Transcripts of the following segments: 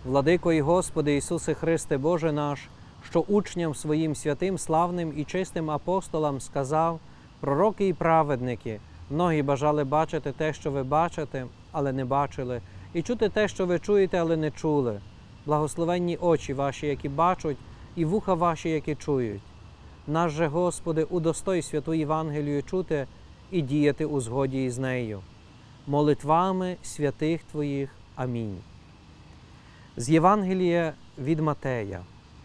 Владико і Господи Ісусе Христе, Боже наш, що учням своїм святим, славним і чистим апостолам сказав: пророки і праведники, многі бажали бачити те, що ви бачите, але не бачили, і чути те, що ви чуєте, але не чули. Благословенні очі ваші, які бачать, і вуха ваші, які чують. Наш же, Господи, удостой святу Євангелію чути і діяти у згоді із нею. Молитвами святих Твоїх. Амінь. З Євангелія від Матея.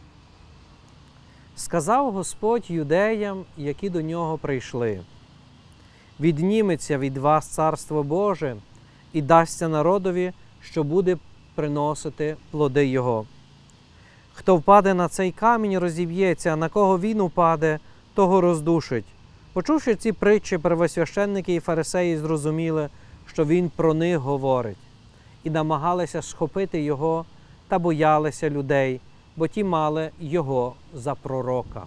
Сказав Господь юдеям, які до Нього прийшли: «Відніметься від вас Царство Боже і дасться народові, що буде приносити плоди Його. Хто впаде на цей камінь, розіб'ється, а на кого він упаде, того роздушить». Почувши ці притчі, первосвященники і фарисеї зрозуміли, що він про них говорить, і намагалися схопити його, та боялися людей, бо ті мали його за пророка.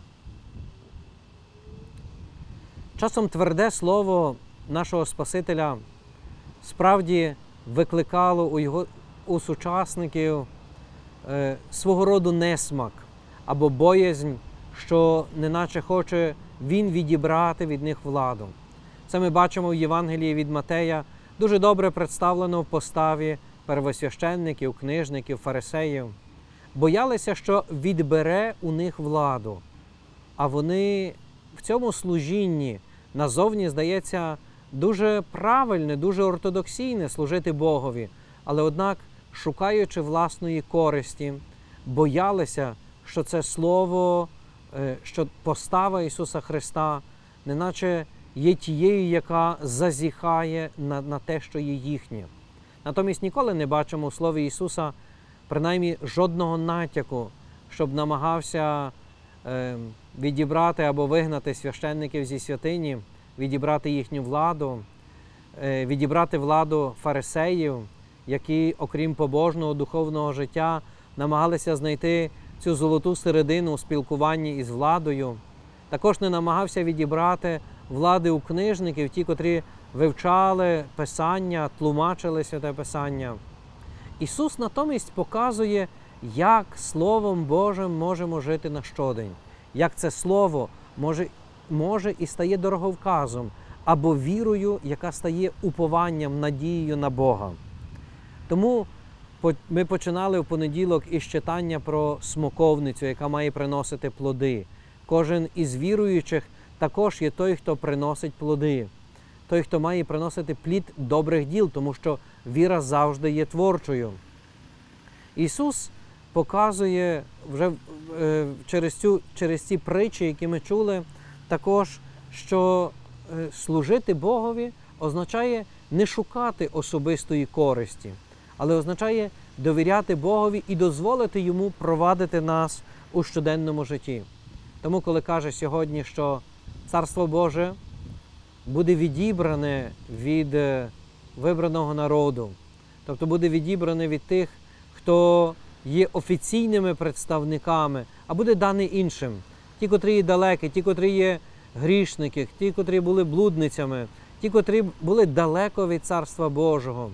Часом тверде слово нашого Спасителя справді викликало у сучасників свого роду несмак або боязнь, що неначе хоче він відібрати від них владу. Це ми бачимо в Євангелії від Матея, дуже добре представлено в поставі первосвященників, книжників, фарисеїв. Боялися, що відбере у них владу, а вони в цьому служінні назовні, здається, дуже правильне, дуже ортодоксійне служити Богові, але однак, шукаючи власної користі, боялися, що це слово, що постава Ісуса Христа, неначе є тією, яка зазіхає на те, що є їхнє. Натомість ніколи не бачимо у слові Ісуса принаймні жодного натяку, щоб намагався відібрати або вигнати священників зі святині, відібрати їхню владу, відібрати владу фарисеїв, які, окрім побожного, духовного життя, намагалися знайти цю золоту середину у спілкуванні із владою. Також не намагався відібрати влади у книжників, ті, котрі вивчали Писання, тлумачили Святе Писання. Ісус натомість показує, як Словом Божим можемо жити на щодень, як це Слово може і стає дороговказом, або вірою, яка стає упованням, надією на Бога. Тому ми починали в понеділок із читання про смоковницю, яка має приносити плоди. Кожен із віруючих також є той, хто приносить плоди. Той, хто має приносити плід добрих діл, тому що віра завжди є творчою. Ісус показує вже через ці притчі, які ми чули, також, що служити Богові означає не шукати особистої користі, але означає довіряти Богові і дозволити Йому провадити нас у щоденному житті. Тому, коли каже сьогодні, що Царство Боже буде відібране від вибраного народу, тобто буде відібране від тих, хто є офіційними представниками, а буде дане іншим. Ті, котрі є далекі, ті, котрі є грішники, ті, котрі були блудницями, ті, котрі були далеко від Царства Божого,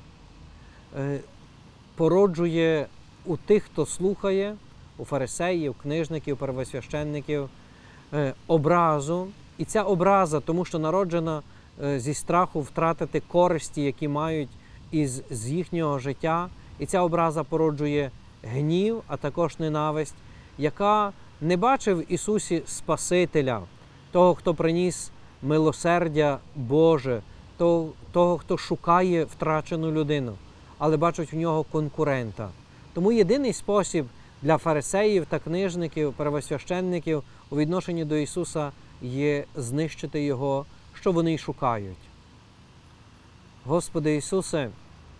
породжує у тих, хто слухає, у фарисеїв, книжників, первосвященників, образу. І ця образа, тому що народжена зі страху втратити користі, які мають з їхнього життя, і ця образа породжує гнів, а також ненависть, яка не бачив в Ісусі Спасителя, того, хто приніс милосердя Боже, того, хто шукає втрачену людину, але бачить в нього конкурента. Тому єдиний спосіб для фарисеїв та книжників, первосвященників у відношенні до Ісуса є знищити Його, що вони й шукають. Господи Ісусе,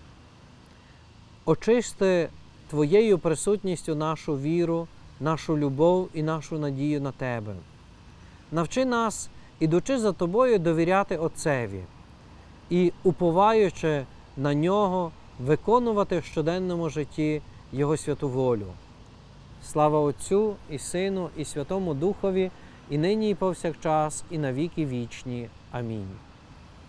очисти Твоєю присутністю нашу віру, нашу любов і нашу надію на Тебе. Навчи нас, ідучи за Тобою, довіряти Отцеві і, уповаючи на Нього, виконувати в щоденному житті Його святу волю. Слава Отцю і Сину і Святому Духові, і нині, і повсякчас, і на віки вічні. Амінь.